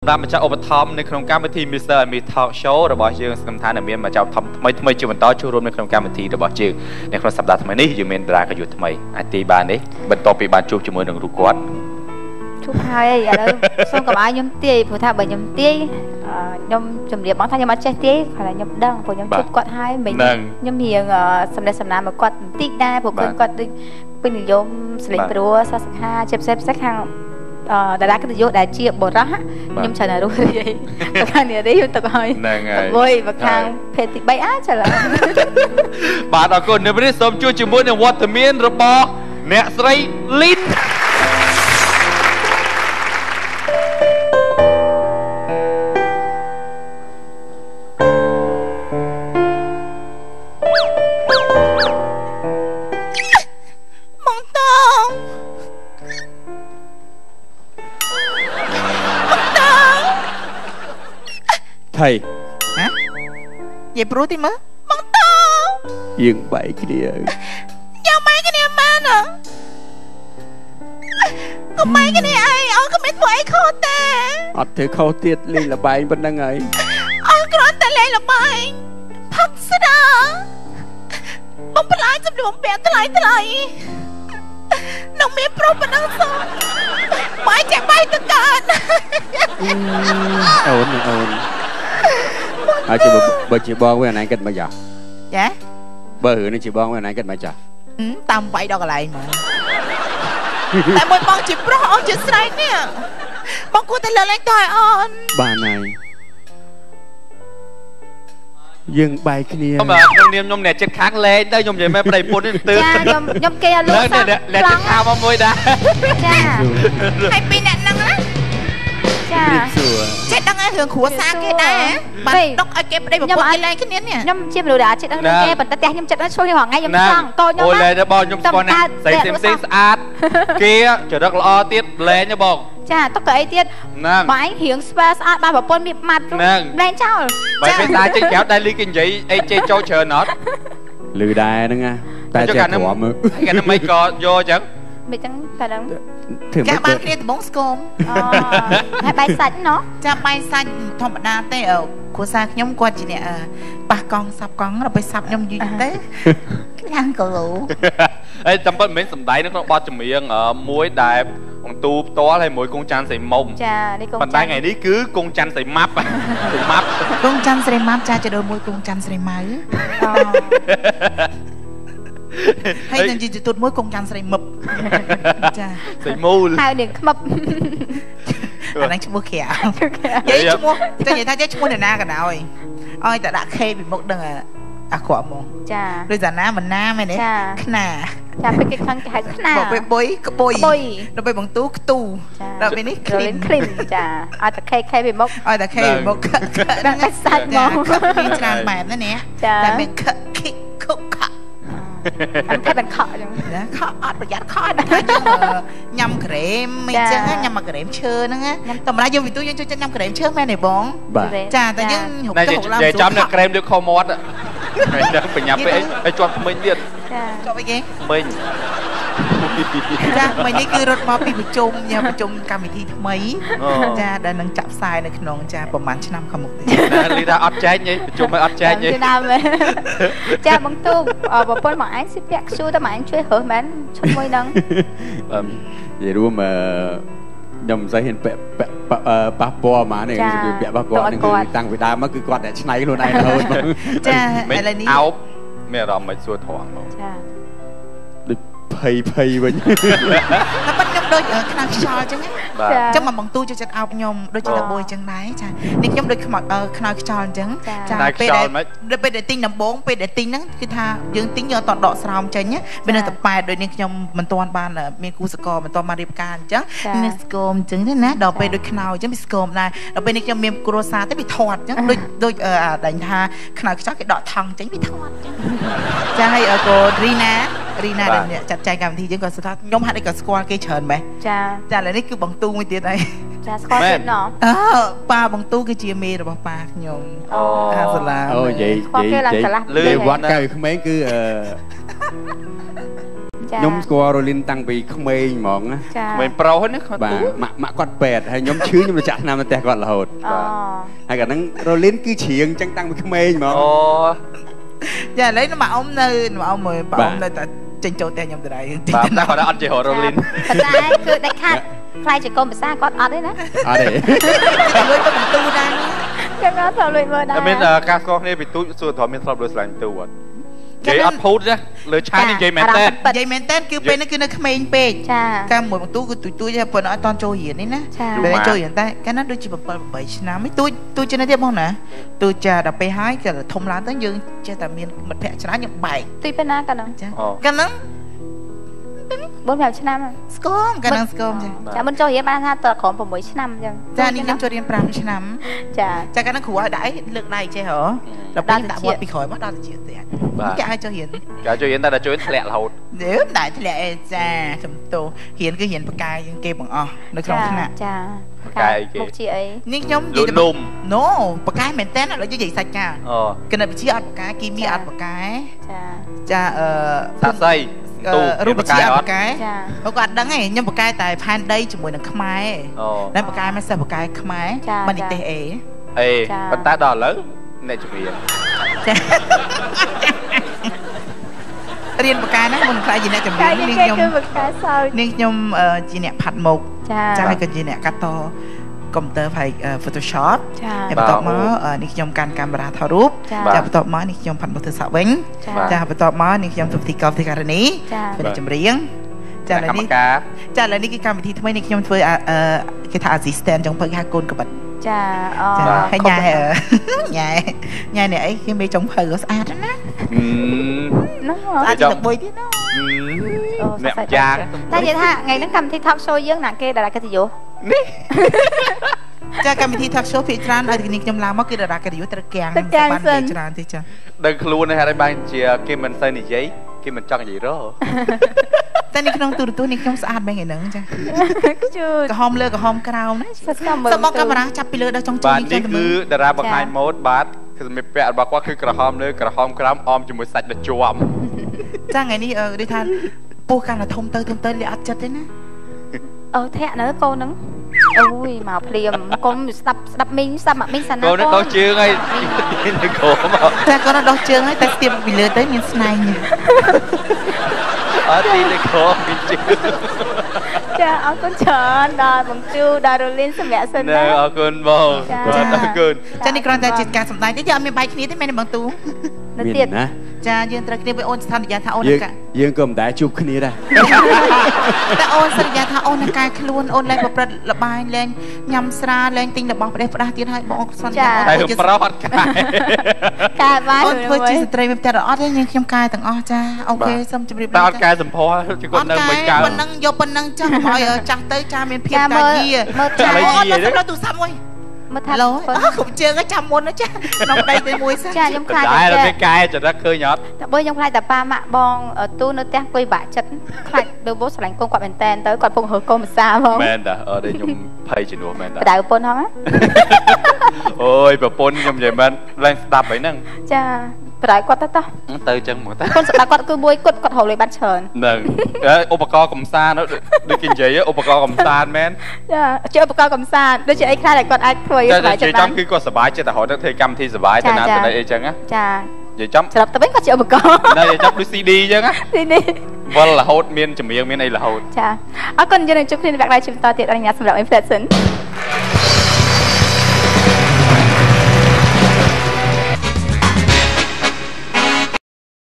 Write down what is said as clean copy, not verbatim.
តាមម្ចាស់ឧបត្ថម្ភនៅក្នុងកម្មវិធី Mr. and Miss Talk Show របស់យើងសង្ឃថានឹងមានម្ចាស់ថ្មីជាបន្តចូលរួមនៅក្នុងកម្មវិធីរបស់យើងនៅក្នុងសប្តាហ៍ថ្មីនេះយើងមានតារាកយុទ្ធថ្មីអាចទីបាននេះបន្ទាប់ពីបានជួបជាមួយនឹងរូបគាត់ជួបហើយឥឡូវសូមកុំឲ្យខ្ញុំទាយព្រោះថាបើខ្ញុំទាយខ្ញុំជំរាបបងថាខ្ញុំអត់ចេះទាយគ្រាន់តែខ្ញុំដឹងព្រោះខ្ញុំជួបគាត់ហើយមិនខ្ញុំរៀងសម្ដែងសម្ដានមកគាត់បន្តិចដែរព្រោះគាត់ដូចពេញនិយមស្លេងព្រោះសាសនាជាពិសេសខាងតារាកិត្តិយសដែលជាបុរសខ្ញុំច្រើនតែរស់រាយបើខាងនារីខ្ញុំទៅហើយហ្នឹងហើយអូយបើខាងភេទទី3អាចឡើយបាទអរគុណនៅពេលនេះសូមជួបជាមួយនឹងវត្តមានរបស់អ្នកស្រីលីនថៃហ៎និយាយព្រោះទីមើលបងតយើងបែកគ្នាយ៉ាងបែកគ្នាមែនក៏បែកគ្នាអីអត់ក៏មិនធ្វើអីខុសទេអត់ធ្វើខុសទៀតលេងលបែងប៉ុណ្្នឹងហើយអត់គ្រាន់តែលេងលបែងផឹកស្ដាបងផ្លាយចំនួនពាក់ថ្លៃនឹងមានប្រុសប៉ុណ្ណឹងសោះបែកចាក់បែកទៅកើតអូនអាចបើជាបងវិញអណៃគិតមកចាចាបើរឿងនេះជាបងវិញអណៃគិតមកចាតាមវាយដល់កន្លែងហ្មងតែមួយបងជាប្រុសអូនជាស្រីនេះបងគួរតែលើកឡើងតើអូនបានហើយយើងបែកគ្នាខ្ញុំនាមខ្ញុំអ្នកចិត្តខាងលេងទៅខ្ញុំនិយាយមែនប្តីពុននេះទើបចាខ្ញុំគេឲ្យលោកសាអ្នកចិត្តខាងមកមួយដែរចាហើយពីអ្នកហ្នឹងណាចាចេះដឹងឲ្យរឿងគ្រួសារគេដែរបាត់ដុកឲ្យគេប្តីប្រពន្ធគេលេងគ្នានេះខ្ញុំជាមនុស្សដែលចេះដឹងគេប៉ុន្តែផ្ទះខ្ញុំចិត្តឆ្លុយរាល់ថ្ងៃខ្ញុំចង់តូចខ្ញុំអូលេងទៅបងខ្ញុំស្គាល់ណាស្រីផ្សេងស្អាតគេចរិតល្អទៀតលេងទេបងចាទុកទៅអីទៀតបងឯងរៀងស្វាស្អាតបានប្រពន្ធមានម៉ាត់លែងចោលបើពេលតាចេញក្រៅដែរលីគេនិយាយអីចេះចូលច្រើនអត់លឺដែរហ្នឹងណាតែចេះព្រមមើលគេនឹងមិនក៏យកអញ្ចឹងមិនចឹងតែដឹងចាបានគ្នាដំបងស្គមហើយបាយសាច់ណោះចាបាយសាច់ធម្មតាទេគ្រួសារខ្ញុំគាត់ជាអ្នកប៉ះកង់សាប់កង់ដល់ពេលសាប់ខ្ញុំយីទេយ៉ាងគោលហើយតាមពិតមិនមែនសំដែងនៅក្នុងបទចម្រៀងមួយដែលបង្ទូផ្ទាល់ហើយមួយគង់ច័ន្ទស្រីមុំចានេះគង់ប៉ុន្តែថ្ងៃនេះគឺគង់ច័ន្ទស្រីម៉ាប់គង់ច័ន្ទស្រីម៉ាប់ចាចដូរមួយគង់ច័ន្ទស្រីម៉ៅហើយនឹងជីទូតមួយគង់ច័ន្ទស្រីមឹបចាស្រីមូលហើយនាងខ្មឹបអាហ្នឹងឈ្មោះក្រៅនិយាយឈ្មោះតែនិយាយថាចេះឈ្មោះអ្នកណាក៏ដោយឲ្យតែដាក់ខេពីមុខដឹងអាក្រក់ហ្មងចាដូចតាណាមិនណាមែនទេខ្នាចាពេលគេខាងគេហៅខ្នាបើពេលបុយក្បុយដល់ពេលបង្ទូខ្ទូដល់ពេលនេះគ្លីនចាឲ្យតែខេពីមុខឲ្យតែខេពីមុខដល់តែសាច់ហ្មងមានច្រើនបែបណាតែមានខខិខុកខអត់ខិតបានខកអញ្ចឹងណាខកអត់ប្រយ័ត្នខកថាយើងញ៉ាំក្រែមអញ្ចឹងញ៉ាំមកក្រែមឈើហ្នឹងតម្រាយើងវិទូយើងចូលចិត្តញ៉ាំក្រែមឈើមែនទេបងចាតែយើងហូបទៅហូបឡើងចាំនៅក្រែមដូចខោមាត់ហើយដល់បញ្ញាប់ពេកហើយជាប់ថ្មិញទៀតចាជាប់អីគេថ្មិញចាមិញនេះគឺរត់មកពីប្រជុំកម្មវិធីថ្មីចាដែលនឹងចាក់ផ្សាយនៅក្នុងចាប្រហែលឆ្នាំខាងមុខទៀតលីថាអត់ចែកទេប្រជុំឲ្យអត់ចែកទេចាបងទូប្រពន្ធមកឯងស៊ីពាក់ខ្ជូរតែមកឯងជួយរើសមែនឈុតមួយហ្នឹងនិយាយរួមខ្ញុំមិនសូវហ៊ានពាក់ប៉ះពាល់ហ្មងនេះពាក់ប៉ះគាត់នឹងតាំងពីដើមមកគឺគាត់តែឆ្នៃខ្លួនឯងរហូតចាឥឡូវនេះអោបមានអារម្មណ៍មិនសួរត្រង់បងចាដូចភ័យវិញតែប៉ុតខ្ញុំដូចខ្នើខ្យល់អញ្ចឹងចឹងមកបងទូចូលចិត្តអោបខ្ញុំដូចជាតាបួយអញ្ចឹងដែរចានេះខ្ញុំដូចខ្នើខ្យល់អញ្ចឹងចាពេលដែលទិញដំបងពេលដែលទិញហ្នឹងគឺថាយើងទិញយើងអត់ដកស្រោមចេញវានៅតែប៉ែតដូចនេះខ្ញុំមិនទាន់បានមានគូសកលមិនទាន់បានរៀបការអញ្ចឹងនេះស្គមអញ្ចឹងណាដល់ពេលដូចខ្នើអញ្ចឹងវាស្គមដែរដល់ពេលនេះខ្ញុំមានគ្រួសារទៅវាធាត់អញ្ចឹងដូចដាញ់ថាខ្នើខ្យល់គេដកថង់អញ្ចឹងវាធាត់អញ្ចឹងចាហើយកូរីណាដែលចាត់ចែងកម្មវិធីយើងក៏ស្គាល់ខ្ញុំហាក់ដូចក៏ស្គាល់គេច្រើនម៉េះចាឥឡូវនេះគឺបងទូមួយទៀតហើយចាស្គាល់ទៀតណ៎ប៉ាបងទូគឺជាមេរបស់ប៉ាខ្ញុំអាសាឡាអូនិយាយគេឡើងឆ្លាស់លឺវត្តកៅក្មេងគឺខ្ញុំស្គាល់រ៉ូលីនតាំងពីក្មេងហ្មងណាមិនប្រុសណាគាត់ទូម៉ាក់គាត់ពេទ្យហើយខ្ញុំឈឺខ្ញុំទៅចាក់ថ្នាំនៅផ្ទះគាត់រហូតហើយកាលហ្នឹងរ៉ូលីនគឺច្រៀងចឹងតាំងពីក្មេងហ្មងអូចាឥឡូវម៉ាក់អ៊ំនៅម៉ាក់អ៊ំមើលប៉ាអ៊ំនៅតែចេញចូលផ្ទះខ្ញុំទៅដែរបាទតែគាត់អត់ចេះរ៉ូលីនប៉ុន្តែគឺដាច់ខាតខ្លាយជាកូនភាសាគាត់អត់ទេណាអត់ទេលួចទៅបន្ទូដែរគេអត់ធ្លាប់លួចមើលដែរមានការស្គាល់គ្នាពីទូចសួរថាមានធ្លាប់លួចស្លាញ់ទូអត់គេអត់ភូតណាលើឆាននិយាយមែនតើនិយាយមែនតើគឺពេលនេះគឺនៅក្មេងពេកកាលមួយបន្ទូគឺទូចតែប៉ុន្តែអត់តន់ចូលរៀននេះណាពេលចូលរៀនតែកាលណាដូចជា7 8ឆ្នាំទូចចេះណាទៀតបងណាទូចចាដល់ពេលហើយគេធំឡើងទៅយើងចេះតែមានមិត្តភក្តិច្រើនយើងបែកទូចពេលណាកាលហ្នឹងចាកាលហ្នឹង 4-5 ឆ្នាំស្គមកាលហ្នឹងស្គមចាមិនចូលរៀនបានថាតក្រោម6ឆ្នាំអញ្ចឹងចានេះខ្ញុំចូលរៀន5ឆ្នាំចាកាលហ្នឹងគ្រូឲ្យដាក់លើកដៃចេះហ៎ដល់ពេលដាក់មាត់ពីក្រោយមកដល់ទៅជាស្ទះគេឲ្យចូលរៀនគេចូលរៀនតែដល់ចូលធ្លាក់រហូតមិនដែរធ្លាក់អេចាសំទោរៀនគឺរៀនបកាយយើងគេបង្អស់នៅក្នុងថ្នាក់ចាបកាយគេមុខជាអីនេះខ្ញុំនិយាយនុំណូបកាយមែនតើឥឡូវនិយាយសាច់ការគណិតវិទ្យាអត់បកាយគីមីអត់បកាយចាសាស័យរូបវិទ្យាបកាយគាត់អត់ដឹងទេខ្ញុំបកាយតែផែនដីជាមួយនឹងខ្មែរតែបកាយមិនសិស្សបកាយខ្មែរបាននិទេសអេប៉ុន្តែដល់ឥឡូវអ្នកជំនាញរៀនបកាយហ្នឹងមិនខ្លាចជាអ្នកជំនាញនេះខ្ញុំគឺបកាយសោយនេះខ្ញុំជាអ្នកផាត់មុខចាហើយក៏ជាអ្នកកាត់តកុំព្យូទ័រ Photoshop ហើយបន្ទាប់មកនេះខ្ញុំកាន់កាមេរ៉ាថតរូបចាបន្ទាប់មកនេះខ្ញុំផាត់មុខធ្វើសាក់វិញចាបន្ទាប់មកនេះខ្ញុំធ្វើពិធីកម្មវិធីការនីเป็นចម្រៀងចាឥឡូវនេះចាឥឡូវនេះគឺកម្មវិធីថ្មីនេះខ្ញុំធ្វើគេថា assistant ចុងភៅគេហៅកូនកបិតចាហើយញ៉ែនេះអីគេមេចុងភៅស្អាតណាស្អាតទៅបុយទៀតណាអ្នកយ៉ាងតែនិយាយថាថ្ងៃហ្នឹងកម្មវិធី talk show យើងណាគេតារាកិត្តិយសនេះចាកម្មវិធី talk show ភាគច្រើនឲ្យខ្ញុំឡើងមកគឺតារាកិត្តិយសត្រូវគាំងបានច្រើនទេចាដឹងខ្លួនហើយហើយបានជាគេមិនសូវនិយាយគេមិនចង់និយាយរហតែនេះក្នុងទូរទស្សន៍នេះខ្ញុំស្អាតមែនហ្នឹងចាក្រហមលើក្រហមក្រោមណាសុំមកកាមេរ៉ាចាប់ពីលើដល់ចុងជើងនេះគឺតារាបង្ហាញម៉ូដបាទគឺសម្ភារៈរបស់គាត់គឺក្រហមលើក្រហមក្រោមអមជាមួយសាច់ដ៏ជាប់ចាថ្ងៃនេះដូចថាពោះកាន់តែធំទៅលាអត់ចិត្តទេណាធាក់នៅកូនហ្នឹងអូយមកភ្លាមកុំស្ដាប់មីងស្ដាប់ម៉ាក់មីងសាណាកូនដោះជើងហើយទៅក្រមតែកូនដោះជើងហើយតែស្ទាបពីលើទៅមានស្នែងអត់ទីទៅក្រមមានជើងចាអរគុណច្រើនដល់បងជូដល់រ៉ូលីនសម្រាប់សិនណាអរគុណបងអរគុណចានេះគ្រាន់តែជាការសម្ដែងទេយើងអត់មានបាយគ្នាទេមែនទេបងទូនៅទៀតណាចាយើងត្រូវគ្នាvớiអូនសន្យាថាអូនយើងក៏មិនដែរជួបគ្នាដែរតែអូនសន្យាថាអូននឹងកែខ្លួនអូនលែងប្រព្រឹត្តល្បែងលែងញ៉ាំស្រាលែងទិញរបស់ផ្ដេសផ្ដាស់ទៀតហើយបងសន្យាតែប្រអត់កែបានអូនធ្វើជាស្ត្រីមានផ្ទះអត់ទេខ្ញុំកែទាំងអស់ចាអូខេសូមជម្រាបលាតែអត់កែសម្ផស្សជាគាត់នៅមិនកើប៉ុណ្ណឹងយកប៉ុណ្ណឹងចាស់ឲ្យចាស់ទៅចាមានភាពកាយាមើលចាអូនទៅទូរស័ព្ទមួយមើលថាខ្ញុំជើងចាំមុនណាចាក្នុងដីទៅមួយសិនចាខ្ញុំខ្លាចតែគេកែចរិតឃើញអត់តែបើខ្ញុំខ្លាចតែប៉ាម៉ាក់បងទូនៅផ្ទះអង្គុយបាក់ចិត្តខ្លាចបើបោះស្រឡាញ់កូនគាត់មែនតែនទៅគាត់ពងរើកូនភាសាហ្មងមែនតាអត់ទេខ្ញុំភ័យជំនួសមែនតាដៅប្រពន្ធហ្នឹងអូយប្រពន្ធខ្ញុំនិយាយមែនឡើងស្ដាប់អីហ្នឹងចាប្រែគាត់ទៅទៅចឹងហ្មងតាកូនស្ដាប់គាត់គឺមួយគាត់រកលុយបានច្រើនហ្នឹងឧបករណ៍កំសាន្តដូចគេនិយាយឧបករណ៍កំសាន្តមែនចាជាឧបករណ៍កំសាន្តដូចជាអីខ្លះដែលគាត់អាចធ្វើឲ្យសុបាយចិត្តបានគឺគាត់សុបាយចិត្តតែរហូតដល់ធ្វើកម្មវិធីសុបាយទៅណាទៅណីអីចឹងណាចានិយាយចំស្រាប់ទៅវិញគាត់ជាឧបករណ៍និយាយចំដូច CD ចឹងណា CD វល់រហូតមានចម្រៀងមានអីរហូតចាអរគុណយើងនឹងជួបគ្នានៅវគ្គក្រោយជាបន្តទៀតអរគុណសម្រាប់ Inflation